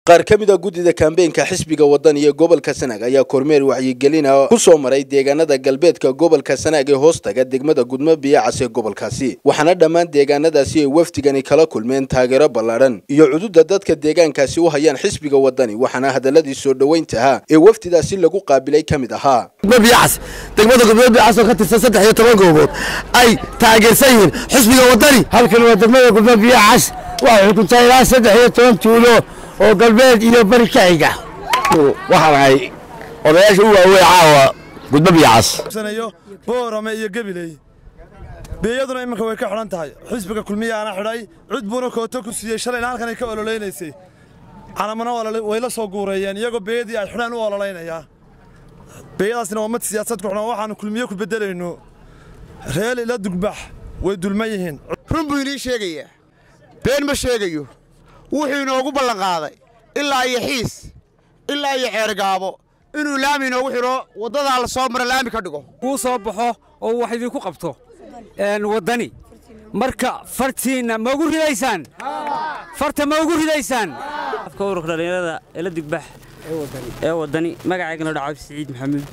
qaar ka mid ah gudida kaambeynka xisbiga wadani ee gobolka Sanaag ayaa kormeer wacyigelin ah ku soo maray deegaanada galbeedka gobolka Sanaag ee hoostaga degmada Gudmo Biyaacas ee gobolkaasi waxaana dhammaan deegaanadaasi ay wafdigani kala kulmeen taageero ballaaran iyo cududa dadka deegaankaasi u hayaan xisbiga wadani waxaana hadaladii soo dhaweynta ee wafdidaasi lagu qaabilay kamid ahaa Biyaacas degmada Gudmo Biyaacas oo ka tirsan 13 goobood ay taageersan yihiin xisbiga wadani halkan waa degmada Gudmo Biyaacas waxa uu ku taayay 13 tuulo oo galbeed iyo bari ka xiga waxay odayaasha u waaweyn caawa Gudmo Biyaacas sanayo boorame iyo gabiley beeyaduna imanka way ka xiran tahay xisbiga kulmiya ana xiray cid buuna kooto ku siiyay shalay halkan ay ka ololeeynayay calamana way la soo guureeyeen iyagoo beeyadii ay xiraan u ololeynaya beeyadaasna waa mid siyaasad ku xidhan waxaan kulmiye ku bedelayno reel ila dugbax way dulmayihiin run buu inii sheegaya been ma sheegayo wuxuu inoogu ballan qaaday ilaa iyo xiis ilaa iyo ceergaabo inuu laami inoogu xiro wadada la soo mara laami ka dhigo uu soo baxo oo wax idinku qabto wadani marka fartiina ma ugu ridaysaan farta ma ugu ridaysaan afka ururka dhalinyarada ila digbax ee wadani magaceygana dhacaw Saciid Maxamuud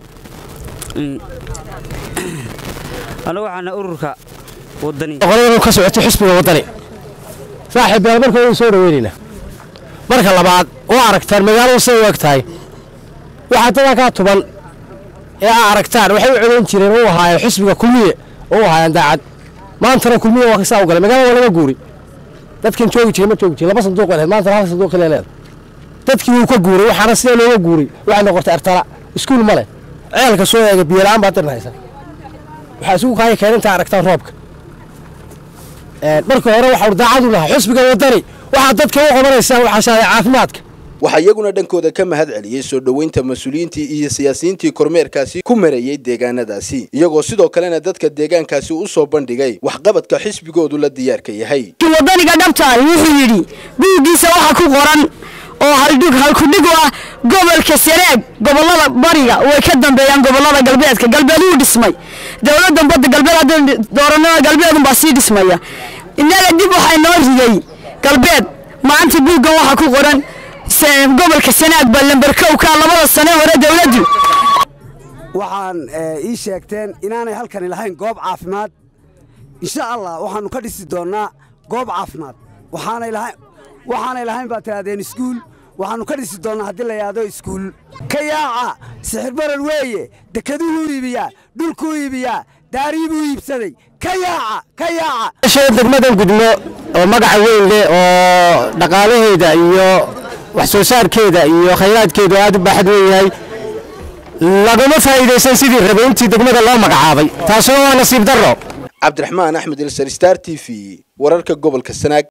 ana waxaana ururka wadani qolada ka socotay xisbiga wadani صاحب marka uu soo dhaweynina marka labaad oo aragtaan magaalada soo waqtay waxa tada ka tuban ee aragtaan waxay u codeyn jireen oo ahaa xisbiga kulmiye oo ahaa daacad maanta kulmiye waa ka soo galay magaalada laga guuri dadkan joogi jiray ma joogi jiray laba sanduuq ah maanta hal sanduuq leeyahay dadkii uu ka guuray waxaana sida looga guuray waxa noqotay artala iskuul male ceelka soo eega biyalaan baa tirnaysa waxa isugu qaay keenanta aragtaan roobka marka hore waxa daacadu lahaa xisbiga wadani waxa dadka u qabanaysaa waxa shaay caafimaadka waxa iyaguna dhankooda ka mahad celiyay soo dhaweynta mas'uuliyiintii iyo siyaasiyiintii kormeerkaasi ku mareeyay deegaanadaasi iyagoo sidoo kalena dadka deegaankaasi u soo bandhigay waxqabadka xisbigoodu la diyaarka yahay wadaniga dhabta wuxuu yiri buugiisa waxa ku qoran oo halku dhigo ah gobolka Sanaag gobolada bariga way ka dambeeyaan gobolada galbeedka galbeedku dhismay dawladda badda galbeed dooranada galbeedku baa sii dhismaya inaga dib waxay noo riday galbeed maanta buugan waxa ku qoran gobolka Sanaag baa lambar 1 ka labada sano hore dawladdu waxaan ii sheegteen inaanay halkan lahayn goob caafimaad insha Allah waxaanu ka dhisi doonaa goob caafimaad waxaanay lahayn baa tiraadeen iskuul waxaanu ka dhisi doonaa hadii la yaado iskuul ka yaaca sixir barar weeye dekeduhu iibiya dhulku iibiya daariibu iibsaday ka yaaca shay degmada Gudmo oo magac weyn leh oo dhaqaalaheeda iyo wax soo saarkeeda iyo khayraadkeedu aad u baaxad weeyay lagama faa'iideysan sidii rabeyntii degmada loo magacaabay taasoo waa nasiib darro Cabdiraxmaan Axmed Star TV wararka gobolka Sanaag